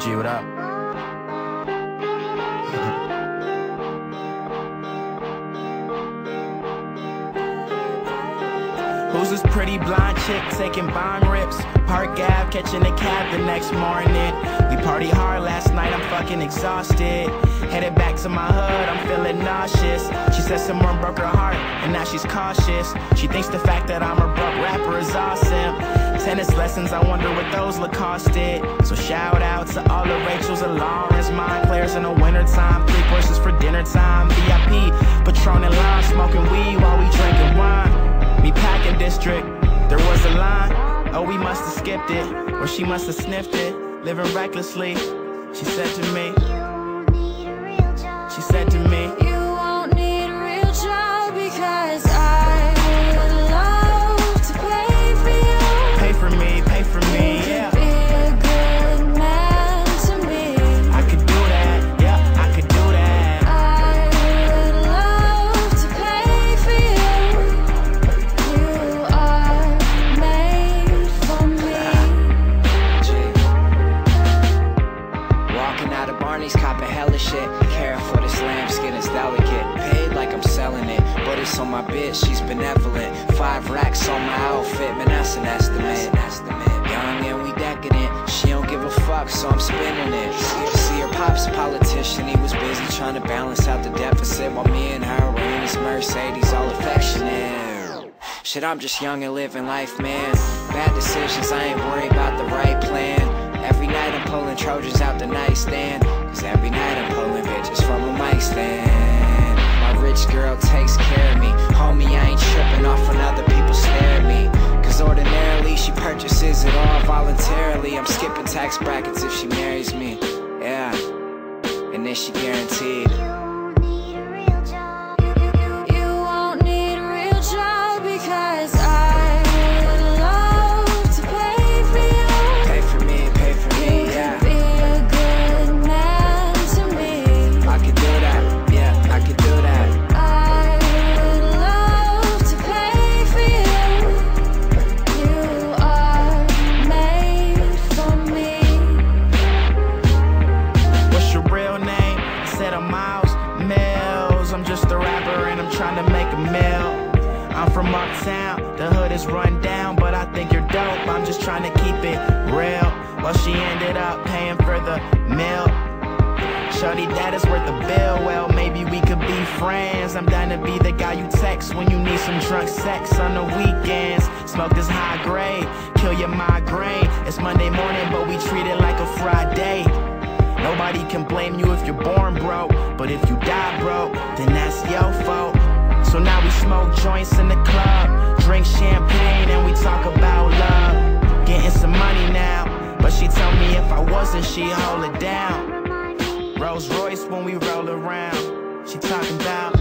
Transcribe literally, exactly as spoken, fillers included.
G, what up? Who's this pretty blonde chick taking bong rips? Park Ave, catching a cab the next morning. We party hard last night, I'm fucking exhausted. Headed back to my hood, I'm feeling nauseous. She said someone broke her heart, and now she's cautious. She thinks the fact that I'm a broke rapper is awesome. Tennis lessons, I wonder what those look costed. So shout out to all the Rachels and Lawrence, mind players in the wintertime. Three courses for dinner time, V I P, Patron and lime, smoking weed while we drinking wine. Me packing district, there was a line. Oh, we must have skipped it, or she must have sniffed it. Living recklessly, she said to me. She said to me, you won't need a real job because I would love to pay for you. Pay for me, pay for me, you yeah. Could be a good man to me. I could do that, yeah, I could do that. I would love to pay for you. You are made for me. Walking out of Barney's, copping hella shit. Caring for this lamb, skin is delicate. Paid like I'm selling it, but it's on my bitch, she's benevolent. Five racks on my outfit, man, that's an estimate. Young and we decadent, she don't give a fuck, so I'm spinning it. See, see her pop's a politician, he was busy trying to balance out the deficit, while me and her were in his Mercedes, all affectionate. Shit, I'm just young and living life, man. Bad decisions, I ain't worried about the right plan. Every night I'm pulling Trojans out the nightstand, cause every night I'm pulling bitches from a mic stand. My rich girl takes care of me, homie, I ain't tripping off when other people stare at me. Cause ordinarily she purchases it all voluntarily. I'm skipping tax brackets if she marries me, yeah. And then she guaranteed. You won't need a real job because I would love to pay for you. Pay for me, pay for me, You yeah. could be a good man to me. I could do that, yeah, I could do that. I would love to pay for you. You are made for me. What's your real name? I said I'm Miles Mills. I'm just a rapper and I'm trying to make a meal. I'm from uptown, the hood is run down, but I think you're dope, I'm just trying to keep it real. Well, she ended up paying for the meal. Shorty, that is worth the bill. Well, maybe we could be friends. I'm down to be the guy you text when you need some drunk sex on the weekends. Smoke this high grade, kill your migraine. It's Monday morning, but we treat it like a Friday. Nobody can blame you if you're born broke, but if you die broke, then that's your fault. So now we smoke joints in the club, drink champagne, and we talk about love. Getting some money now, but she told me if I wasn't, she'd hold it down. Rolls Royce when we roll around. She talking about